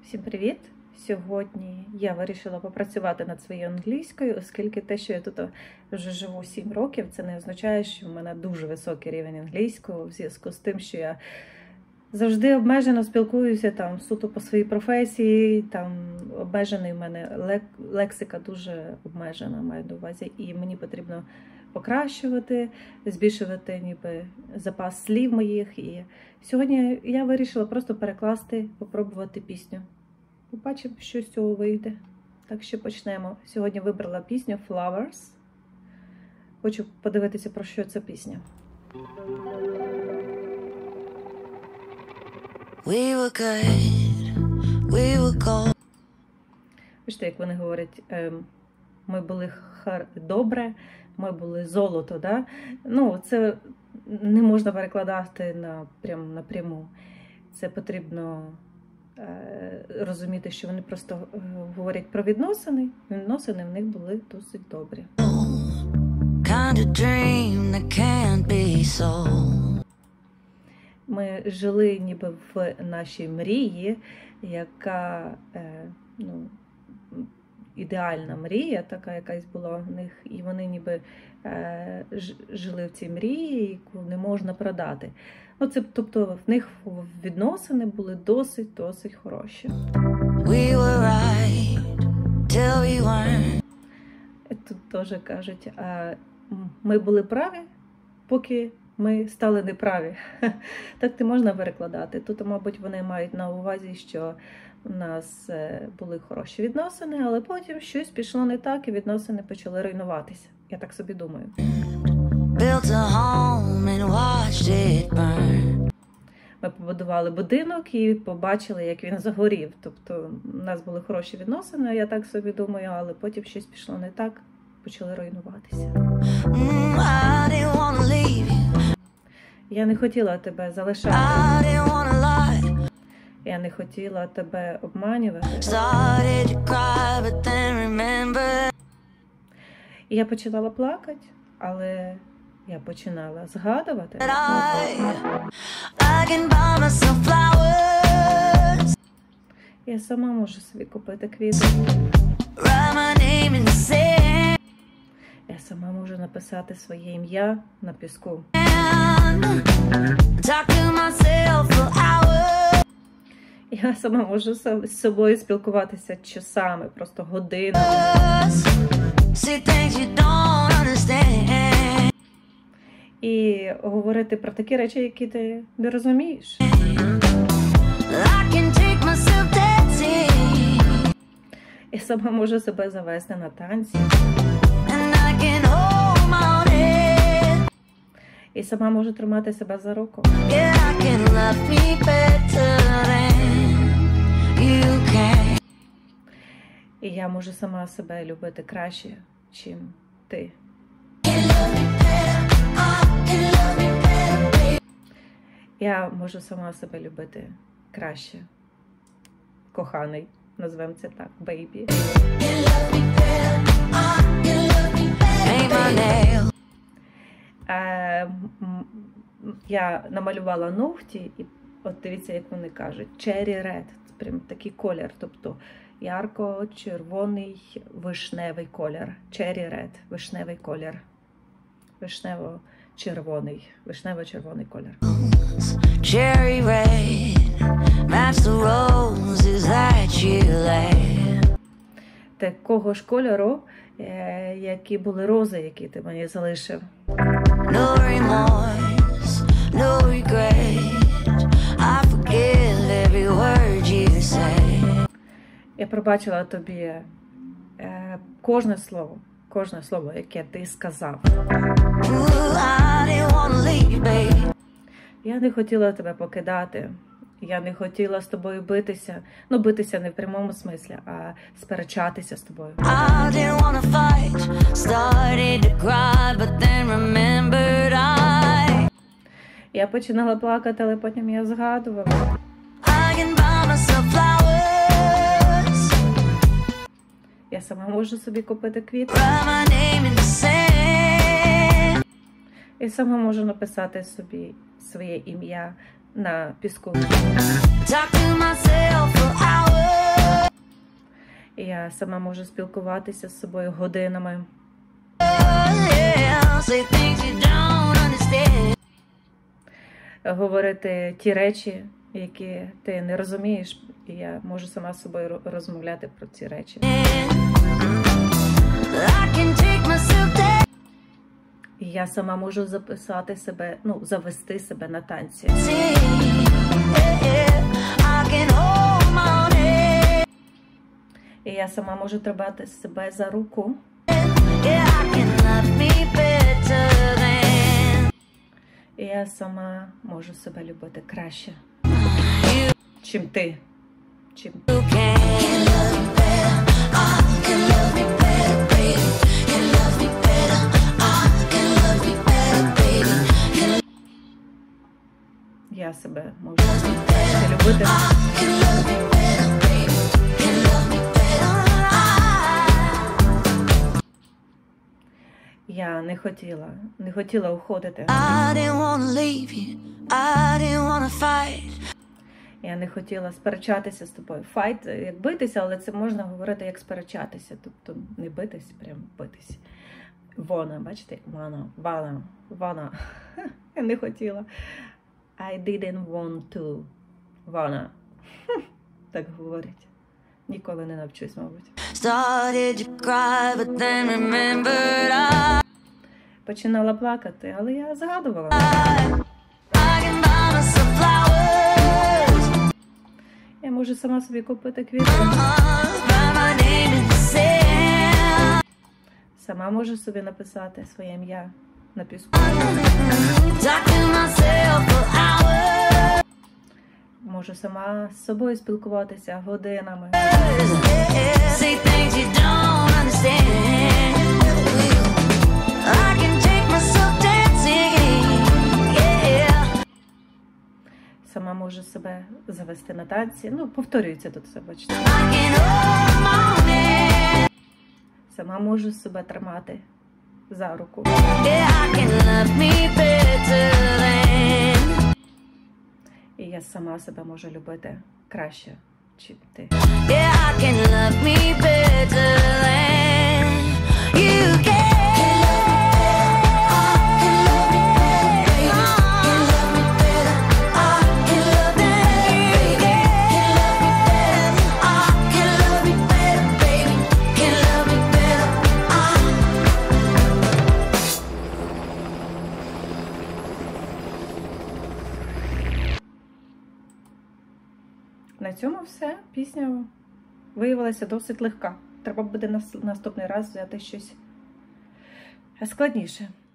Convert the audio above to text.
Всім привіт! Сьогодні я вирішила попрацювати над своєю англійською, оскільки те, що я тут вже живу 7 років, це не означає, що в мене дуже високий рівень англійського, в зв'язку з тим, що я завжди обмежено спілкуюся там суто по своїй професії, там обмежений в мене лексика дуже обмежена, маю на увазі, і мені потрібно покращувати, збільшувати ніби запас слів моїх. І сьогодні я вирішила просто перекласти, попробувати пісню. Побачимо, що з цього вийде. Так що почнемо. Сьогодні вибрала пісню Flowers. Хочу подивитися, про що ця пісня. We were good, we were gold. Бачите, як вони говорять, ми були добре, ми були золото, да? Ну, це не можна перекладати прямо напряму. Це потрібно розуміти, що вони просто говорять про відносини. Відносини в них були досить добрі. Ми жили ніби в нашій мрії, яка ідеальна мрія, така якась була в них, і вони ніби жили в цій мрії, яку не можна продати. Ну, це, тобто в них відносини були досить хороші. We were right, till we weren't. Тут теж кажуть, ми були праві, поки ми стали неправі. Так не можна перекладати. Тут, мабуть, вони мають на увазі, що у нас були хороші відносини, але потім щось пішло не так, і відносини почали руйнуватися. Я так собі думаю. Ми побудували будинок і побачили, як він загорів. Тобто у нас були хороші відносини, я так собі думаю, але потім щось пішло не так, почали руйнуватися. Я не хотіла тебе залишати. Я не хотіла тебе обманювати. І я починала плакати, але я починала згадувати. Я сама можу собі купити квіти. Я сама можу написати своє ім'я на піску. Я сама можу з собою спілкуватися часами, просто годинами. І говорити про такі речі, які ти не розумієш. Я сама можу себе завести на танці. І сама можу тримати себе за руку. І я можу сама себе любити краще, чим ти. Я можу сама себе любити краще. Коханий, назвемо це так, бейбі. Я намалювала ногті, і от дивіться, як вони кажуть, cherry red, це прям такий колір, тобто ярко-червоний вишневий колір, cherry red, вишневий колір, вишнево-червоний колір. Cherry red, match the roses that you laid. Такого ж кольору, які були рози, які ти мені залишив. No remorse, no regret, I forgive every word you say. Я пробачила тобі кожне слово, яке ти сказав. Я не хотіла тебе покидати. Я не хотіла з тобою битися. Ну, битися не в прямому смислі, а сперечатися з тобою. Я починала плакати, але потім я згадувала. Я сама можу собі купити квіти. Я сама можу написати собі своє ім'я на піску. Talk to myself for hours. Я сама можу спілкуватися з собою годинами. Говорити ті речі, які ти не розумієш, і я можу сама з собою розмовляти про ці речі. І я сама можу записати себе, завести себе на танці. І я сама можу тримати себе за руку. І я сама можу себе любити краще, чим ти. Я себе можу любити. Я не хотіла уходити. Я не хотіла сперечатися з тобою. Файт, як битися, але це можна говорити як сперечатися. Тобто не битись, прям битись. Вона, бачите? Вона. Я не хотіла. I didn't want to. Вона. Так говорять. Ніколи не навчусь, мабуть. Починала плакати, але я згадувала. Я можу сама собі купити квіти. Сама можу собі написати своє ім'я на піску. Можу сама з собою спілкуватися годинами. Сама можу себе завести на танці. Повторюється тут все, бачите. Сама можу себе тримати за руку. І я сама себе можу любити краще, чим ти. На цьому все. Пісня виявилася досить легка. Треба буде наступний раз взяти щось складніше.